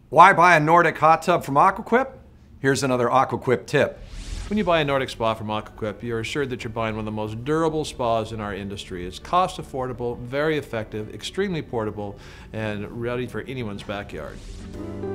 Why buy a Nordic hot tub from Aquaquip? Here's another Aquaquip tip. When you buy a Nordic spa from Aquaquip, you're assured that you're buying one of the most durable spas in our industry. It's cost affordable, very effective, extremely portable, and ready for anyone's backyard.